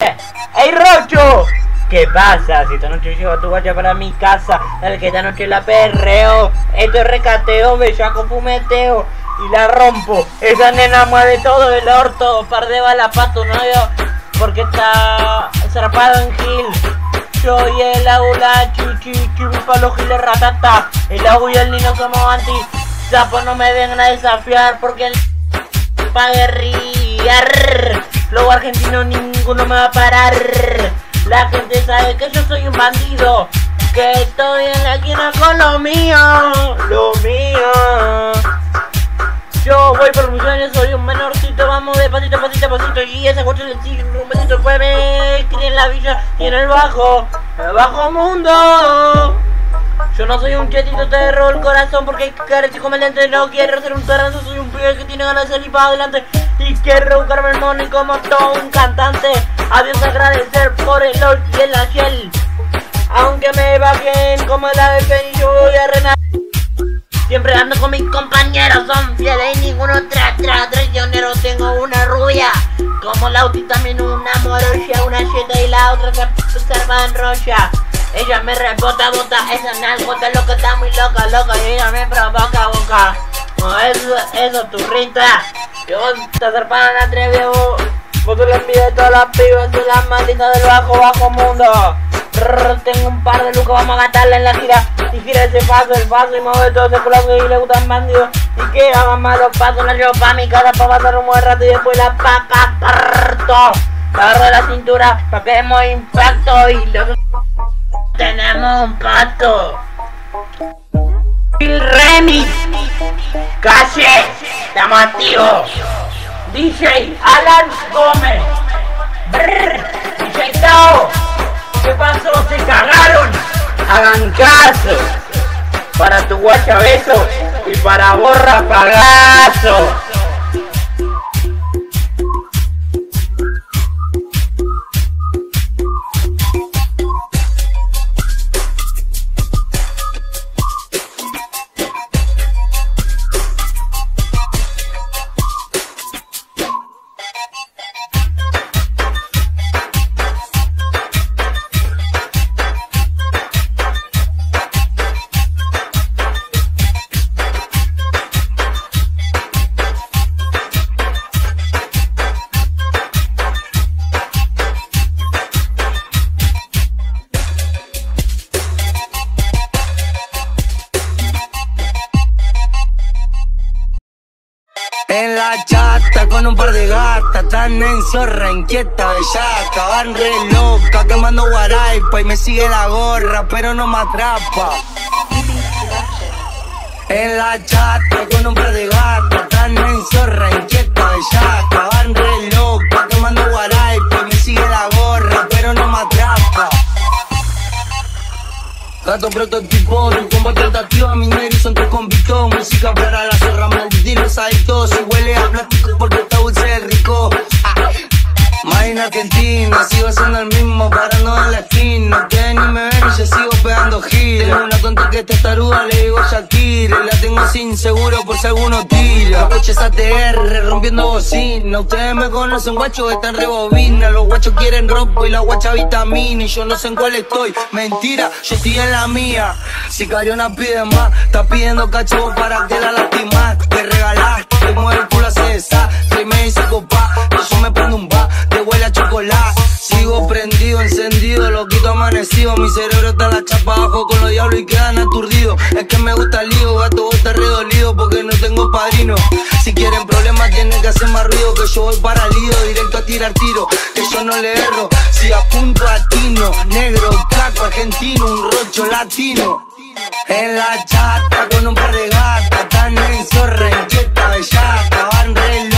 ¡Ey, Rocho! ¿Qué pasa? Si esta noche llevo a tu guacha para mi casa, dale que esta noche la perreo. Esto es recateo, bellaco, fumeteo y la rompo. Esa nena mueve todo el orto, par de balas pa' tu novio, porque está zarpado en Gil. Yo y el aula, chichi, pa' los giles ratata. El agua y el Nino somos anti. Sapo, no me vengan a desafiar, porque el pa' guerrillar. Flow argentino, ninguno me va a parar. La gente sabe que yo soy un bandido, que estoy en la esquina con lo mío, lo mío. Yo voy por mis sueños, soy un menorcito, vamos de pasito, pasito, pasito. Y ese coche le sigue un besito, pues me crié en la villa y en el bajo mundo. Yo no soy un chetito, te robo el corazón porque carece como el lente. No quiero ser un tarranzo, soy un pibe que tiene ganas de salir para adelante y quiero buscarme el money como todo un cantante. Adiós, agradecer por el LOL y el Ashel. Aunque me va bien como el ADP y yo voy a renacer. Siempre ando con mis compañeros, son fieles y ninguno traicionero. Tengo una rubia como Lauti, también una morocha, una cheta y la otra se arma en rocha. Ella me rebota, bota, esa nalgota loca está muy loca, loca, y ella me provoca, boca. No, eso, turrita, que vos te zarparon atrevido, vos te lo envías de todas las pibas, soy la maldita del bajo mundo. Tengo un par de lucas, vamos a gastarla en la gira. Y gira ese paso, el paso y mueve todo ese culo y le gustan bandidos. Y que hagan malos pasos, la llevo pa' mi casa pa' pasar un buen rato y después la parto. La agarro de la cintura pa' que demos impacto y luego tenemos un pacto. El remix, calle, estamos activos. DJ Alan Gómez, DJ Tao. ¿Qué pasó? ¿Se cagaron? Hagan caso. Para tu guacha beso y para borra pagazo. En la chata con un par de gatas, tan en zorra, inquieta, bellaca, van re loca, quemando guaraipa y me sigue la gorra, pero no me atrapa. En la chata con un par de gatas, tan en zorra, inquieta, bellaca, van re loca, quemando guaraipa y me sigue la gorra, pero no me atrapa. Gato prototipo, tu combo tentativa, mis negros son tus convictos. Música para la zorra, maldita y los adictos. Si huele a plástico porque está dulce rico. Más en Argentina, sigo siendo el mismo, parando en la esquina. Ustedes ni me ven y yo sigo pegando giras. Tengo una tonta que está taruda, le digo Shakira. Y la tengo sin seguro por si alguno tira. Los coches ATR, rompiendo bocina. Ustedes me conocen, guachos, están rebobina. Los guachos quieren ropa y la guacha vitamina. Y yo no sé en cuál estoy, mentira, yo estoy en la mía. Si Cariona pide más, está pidiendo cacho para que la lastimas. Te regalás, te mueve el culo, se desastre y me dice copa. Yo me prendo un ba, te huele a chocolate. Sigo prendido, encendido, loquito amanecido. Mi cerebro está en la chapa abajo con los diablos y quedan aturdidos. Es que me gusta el lío, gato, vos estás redolido porque no tengo padrino. Si quieren problemas tienen que hacer más ruido, que yo voy para lío, directo a tirar tiro, que yo no le erro. Si apunto a tino, negro, caco, argentino, un rocho latino. En la chata con un par de gatas, tan en zorra, inquieta, bellaca, van re